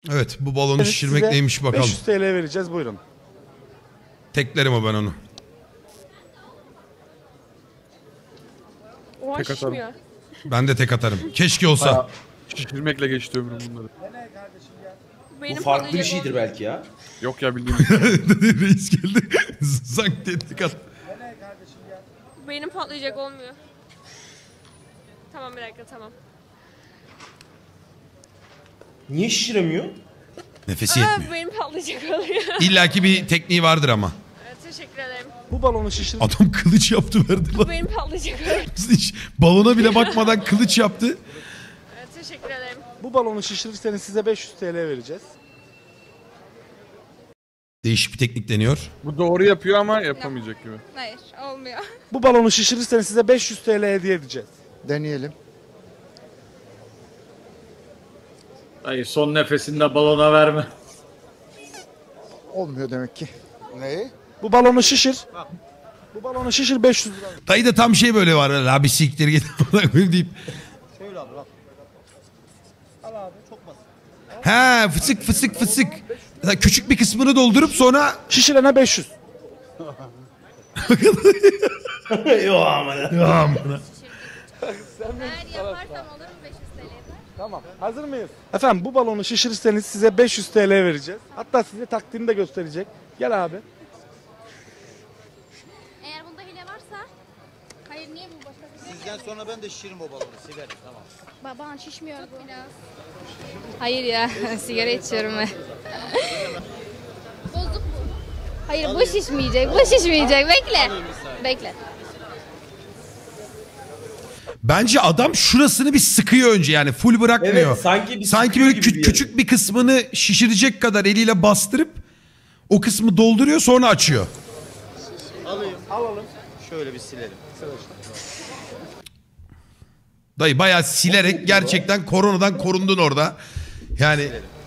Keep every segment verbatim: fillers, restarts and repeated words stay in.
Evet, bu balonu Evet, şişirmek size neymiş bakalım. beş yüz T L vereceğiz, buyurun. Teklerim o ben onu. O Tek atarım. şişmiyor. Ben de tek atarım. Keşke olsa. Bayağı şişirmekle geçti ömrüm bunları. Benim Bu farklı bir patlayacak şeydir olmuyor. belki ya. Yok ya bildiğim. Reis geldi. Zank diye tek at. Benim patlayacak olmuyor. Tamam bir dakika tamam. Niye şişiremiyor? Nefesi Aa, yetmiyor. benim patlayacak oluyor. İlla ki bir tekniği vardır ama. Evet, teşekkür ederim. Bu balonu şişir. Adam kılıç yaptı verdi Bu lan. benim patlayacak oluyor. Hiç balona bile bakmadan kılıç yaptı. Evet, teşekkür ederim. Bu balonu şişirirseniz size beş yüz T L vereceğiz. Değişik bir teknik deniyor. Bu doğru yapıyor ama yapamayacak gibi. Hayır olmuyor. Bu balonu şişirirseniz size beş yüz T L hediye edeceğiz. Deneyelim. Hayır, son nefesinde balona verme. Olmuyor demek ki. Neyi? Bu balonu şişir. Bu balonu şişir, beş yüz lira. Dayı da tam şey böyle var. La bir siktir git deyip. Şöyle abi bak. Al abi çok basit. He fısık fısık fısık. Mesela küçük bir kısmını doldurup sonra Şişirene beş yüz. Yok ama. ya amına. Eğer yaparsam olur mu beş yüz T L'de? Tamam. Hazır mıyız? Efendim bu balonu şişirirseniz size beş yüz T L vereceğiz. Hatta size taktiğini de gösterecek. Gel abi. Eğer bunda hile varsa, hayır niye bu başka? Sizden sonra ben de şişiririm o balonu. Siverim tamam. Baban şişmiyor bu. Biraz. Hayır ya sigara içiyorum ben. Bozuk bu. Hayır bu şişmeyecek, bu şişmeyecek. Bekle. Bekle. Bence adam şurasını bir sıkıyor önce yani full bırakmıyor. Evet, sanki bir Sanki sıkıyor böyle gibi kü- bir yer. küçük bir kısmını şişirecek kadar eliyle bastırıp o kısmı dolduruyor sonra açıyor. Alayım. Alalım. Şöyle bir silelim. Dayı bayağı silerek gerçekten koronadan korundun orada. Yani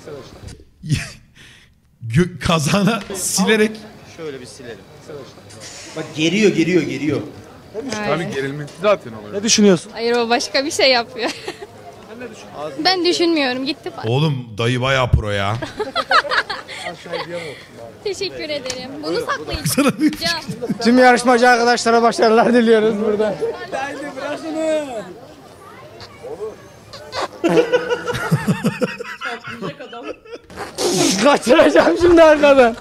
gö- kazana silerek Şöyle bir silelim. Bak geriyor geriyor geriyor. Tabii gerilmesi zaten oluyor. Ne düşünüyorsun? Hayır o başka bir şey yapıyor. Ben düşünmüyorum. Gitti. oğlum dayı bayağı pro ya. Teşekkür ederim. Bunu saklayın. Sana bir- Can. Tüm yarışmacı arkadaşlara başarılar diliyoruz burada. Kaçıracağım şimdi arkadan.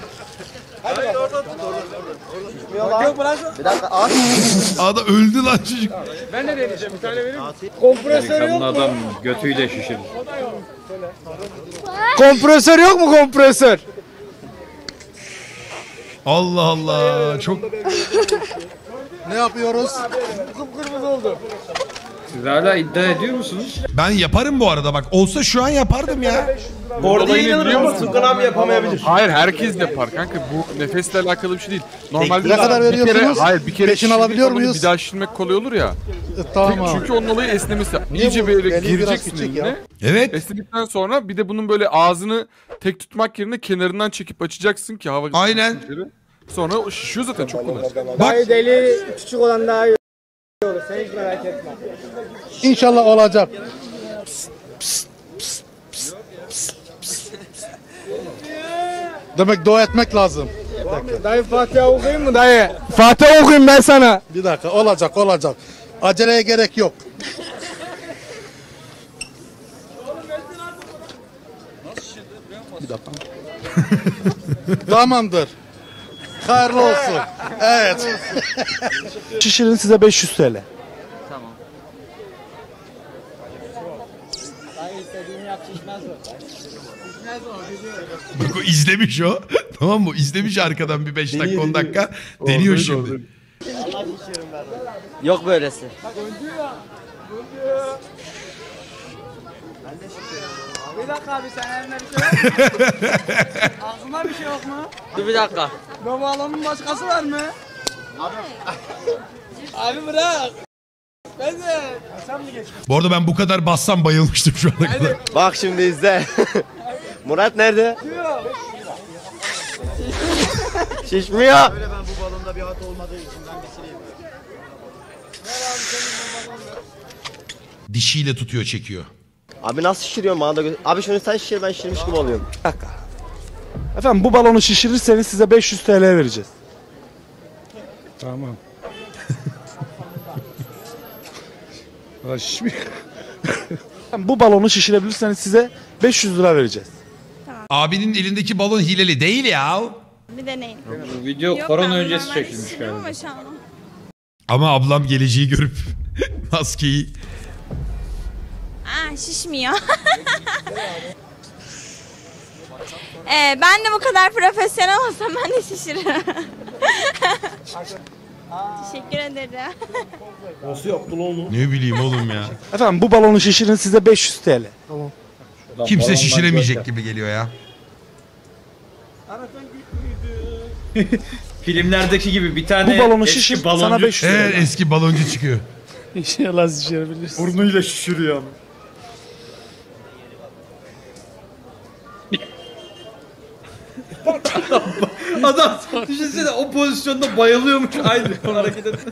Bir dakika at. Ada öldü lan çocuk. Delikanlı adam götüyle şişirir. Kompresör yok mu kompresör? Allah Allah çok Ne yapıyoruz? Siz hala iddia ediyor musunuz? ben yaparım bu arada bak olsa şu an yapardım ya. Orada Olayını inanırım biliyor ama musun? Tukan abi yapamayabilir. Hayır herkes yapar kanka. Bu nefesle alakalı bir şey değil. Normalde Ne kadar bir kere, veriyorsunuz? hayır bir kere Peşin şişirdiğin alabiliyor zaman muyuz? Bir daha şişirmek kolay olur ya. Tamam. Çünkü onun olayı esnemesi. Niye İyice bu? böyle Beni biraz gireceksin küçük ya. eline. Evet. Esnedikten sonra bir de bunun böyle ağzını tek tutmak yerine kenarından çekip açacaksın ki hava Aynen. gitsin içeri. Sonra o şişiyor zaten çok kolay. Bak Deli küçük olan daha iyi olur. Sen hiç merak etme. İnşallah olacak. Demek dua etmek lazım. Dayı Fatiha okuyayım mı dayı? Fatiha okuyayım ben sana. Bir dakika olacak olacak. Aceleye gerek yok. Bir dakika. Tamamdır. Hayırlı olsun. Evet. Şişirin size beş yüz T L. bak o izlemiş o. Tamam mı? İzlemiş arkadan bir beş dakika on dakika. Deniyor Oradaydı, şimdi. oradaydı. Yok böylesi. Bir dakika abi sen elinde bir şey yok mu? Ağzında bir şey yok mu? Dur bir dakika. Bu balonun başkası var mı? Abi. Abi bırak. Ben de. Sen mi geçtin? Bu arada ben bu kadar bassam bayılmıştım şu ana kadar. Bak şimdi izle. Murat nerede? Şişmiyor. Böyle ben bu balonda bir hat olmadığı için ben bir sileyim. Dişiyle tutuyor çekiyor. Abi nasıl şişiriyorsun bana da gö- Abi şunu sen şişir ben şişirmiş gibi oluyorum. Bir dakika. Efendim bu balonu şişirirseniz size beş yüz T L vereceğiz. Tamam. Ulan şişmiyor. Efendim, bu balonu şişirebilirseniz size beş yüz lira vereceğiz. Abinin elindeki balon hileli değil ya. Bir deneyin. Bu video korona öncesi çekilmiş galiba. Ama şu an. Ama ablam geleceği görüp maskeyi... Aa şişmiyor. ee, ben de bu kadar profesyonel olsam ben de şişiririm. Teşekkür ederim. Nasıl yaptın onu? Ne bileyim oğlum ya. Efendim bu balonu şişirin size beş yüz T L. Tamam. Lan Kimse balondan şişiremeyecek görkem. gibi geliyor ya. Filmlerdeki gibi bir tane Bu balonu eski şişir baloncu- sana beş yüz Evet lira. eski baloncu çıkıyor. İnşallah şişirebilirsin. Burnuyla şişiriyor. Adam düşünsene o pozisyonda bayılıyormuş aynı hareket etme.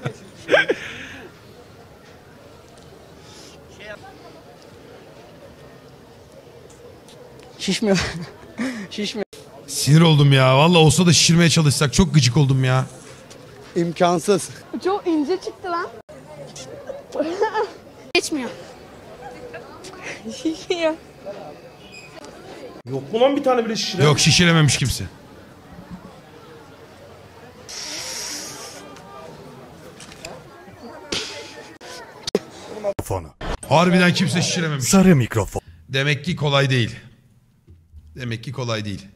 Şişmiyor. Şişmiyor. Sinir oldum ya. Vallahi olsa da şişirmeye çalışsak çok gıcık oldum ya. İmkansız. Çok ince çıktı lan. Geçmiyor. Şişiyor. Yok mu lan bir tane bile şişiren? Yok şişirememiş kimse. Harbiden kimse şişirememiş. Sarı mikrofon. Demek ki kolay değil. Demek ki kolay değil.